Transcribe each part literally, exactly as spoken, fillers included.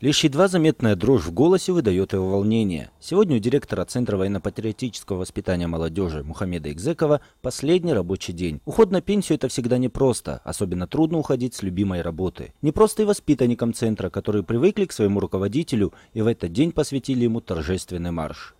Лишь едва заметная дрожь в голосе выдает его волнение. Сегодня у директора Центра военно-патриотического воспитания молодежи Мухаммеда Игзекова последний рабочий день. Уход на пенсию – это всегда непросто, особенно трудно уходить с любимой работы. Не просто и воспитанникам Центра, которые привыкли к своему руководителю и в этот день посвятили ему торжественный марш.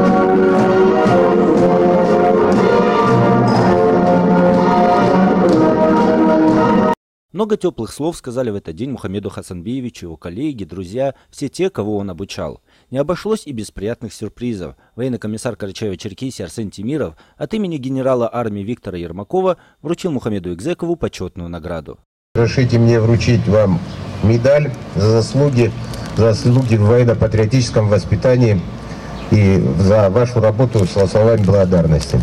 Много теплых слов сказали в этот день Мухаммеду Хасанбиевичу, его коллеги, друзья, все те, кого он обучал. Не обошлось и без приятных сюрпризов. Военный комиссар Карачаево-Черкесии Арсен Темиров от имени генерала армии Виктора Ермакова вручил Мухаммеду Игзекову почетную награду. Разрешите мне вручить вам медаль за заслуги, за заслуги в военно-патриотическом воспитании и за вашу работу со словами благодарности.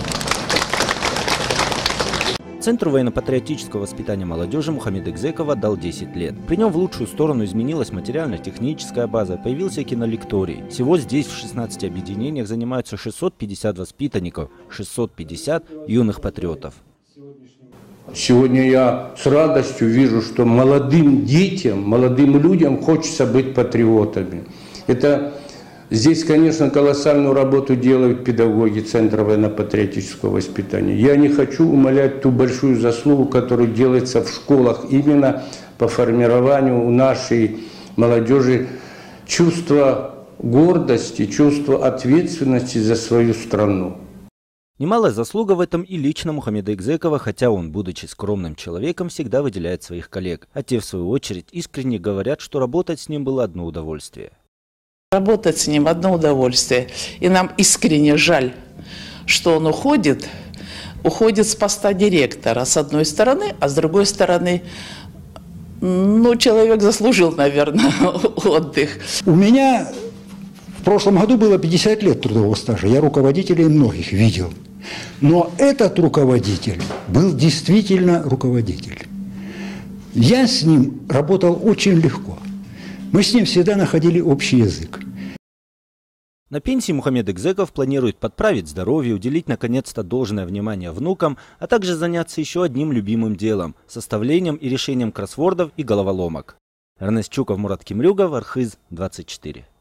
Центру военно-патриотического воспитания молодежи Мухаммеда Игзекова дал десять лет. При нем в лучшую сторону изменилась материально-техническая база, появился кинолекторий. Всего здесь в шестнадцати объединениях занимаются шестьсот пятьдесят воспитанников, шестьсот пятьдесят юных патриотов. Сегодня я с радостью вижу, что молодым детям, молодым людям хочется быть патриотами. Это Здесь, конечно, колоссальную работу делают педагоги Центра военно-патриотического воспитания. Я не хочу умалять ту большую заслугу, которая делается в школах именно по формированию у нашей молодежи чувства гордости, чувства ответственности за свою страну. Немалая заслуга в этом и лично Мухаммеда Игзекова, хотя он, будучи скромным человеком, всегда выделяет своих коллег. А те, в свою очередь, искренне говорят, что работать с ним было одно удовольствие. Работать с ним одно удовольствие. И нам искренне жаль, что он уходит, уходит с поста директора, с одной стороны, а с другой стороны, ну, человек заслужил, наверное, отдых. У меня в прошлом году было пятьдесят лет трудового стажа, я руководителей многих видел. Но этот руководитель был действительно руководитель. Я с ним работал очень легко. Мы с ним всегда находили общий язык. На пенсии Мухаммед Игзеков планирует подправить здоровье, уделить наконец-то должное внимание внукам, а также заняться еще одним любимым делом – составлением и решением кроссвордов и головоломок. Эрнест Чуков, Мурат Кимрюгов, Архыз, двадцать четыре.